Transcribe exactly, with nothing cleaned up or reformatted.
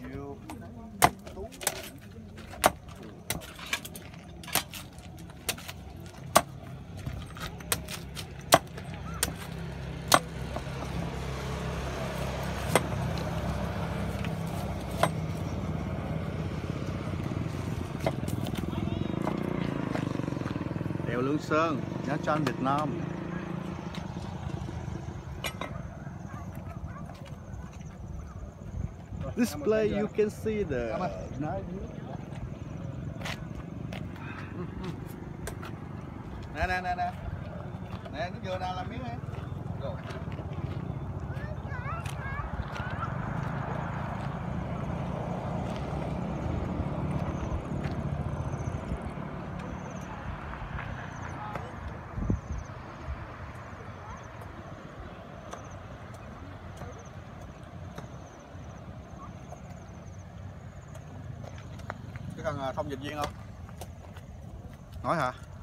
chiều Tú. Đèo Lương Sơn, Nha Trang, Việt Nam. This place you can see the night view. Nè nè nè nè. Nè cái dừa nào làm miếng này. Rồi. Cái cần thông dịch viên không? Nói hả?